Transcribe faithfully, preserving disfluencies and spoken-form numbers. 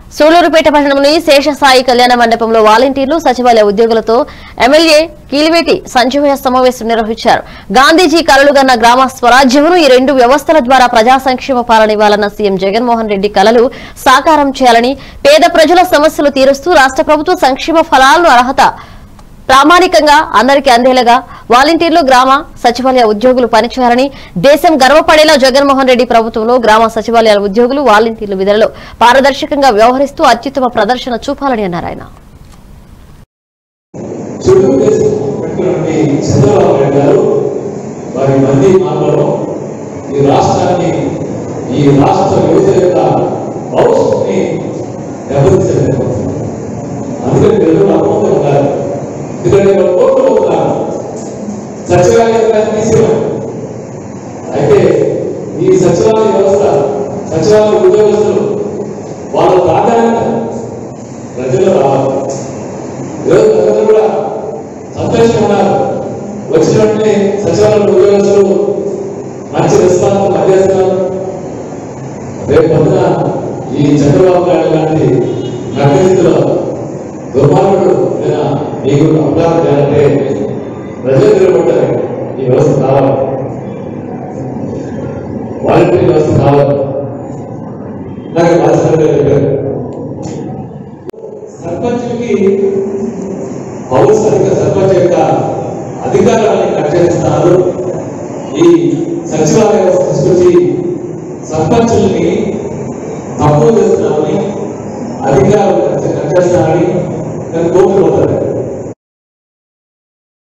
సూళ్లూరుపేట పట్టణంలోని శేషసాయి కళ్యాణ మండపంలో వాలంటీర్లు సచివాలయ ఉద్యోగులతో ఎమ్మెల్యే కీలివేటి సంజీవయ్య సమావేశం నిర్వహించారు. గాంధీజీ కలలుగన్న గ్రామ స్వరాజ్యమును ఈ రెండు వ్యవస్థల ద్వారా ప్రజా సంక్షేమ పాలన ఇవ్వాలన్న సీఎం జగన్మోహన్ రెడ్డి కలలు సాకారం చేయాలని, పేద ప్రజల సమస్యలు తీరుస్తూ రాష్ట్ర ప్రభుత్వ సంక్షేమ ఫలాలను అర్హత ప్రామాణికంగా అందరికీ అందేలాగా వాలంటీర్లు గ్రామ సచివాలయ ఉద్యోగులు పనిచేయాలని, దేశం గర్వపడేలా జగన్మోహన్ రెడ్డి ప్రభుత్వంలో గ్రామ సచివాలయాల ఉద్యోగులు వాలంటీర్లు విధులలో పారదర్శకంగా వ్యవహరిస్తూ అత్యుత్తమ ప్రదర్శన చూపాలని అన్నారు. ఆయన సచివాలయాన్ని తీసుకున్నాం. అయితే ఈ సచివాలయ వ్యవస్థ సచివాలయ ఉద్యోగస్తులు వాళ్ళ ప్రాధాన్యత ప్రజలు రావాలి. ఈరోజు ప్రజలు కూడా సంతోషంగా ఉన్నారు. వచ్చినట్టే సచివాలయ ఉద్యోగస్తులు మంచి రెస్పాన్స్ పనిచేస్తున్నారు. రేపు పొద్దున ఈ చంద్రబాబు నాయుడు లాంటి నగరిలో దుర్మార్గుడు లేదా మీకు అప్లాన్ చేయాలంటే ప్రజలు తిరగబడ్డారు. ఈ వ్యవస్థ కావాలి, వాలంటీర్ వ్యవస్థ కావాలి. నాకు చెప్పారు సర్పంచ్కి పౌర సరిగ్గా సర్పంచ్ యొక్క అధికారాన్ని కట్ చేస్తున్నారు. ఈ సచివాలయ వ్యవస్థ తీసుకొచ్చి సర్పంచుల్ని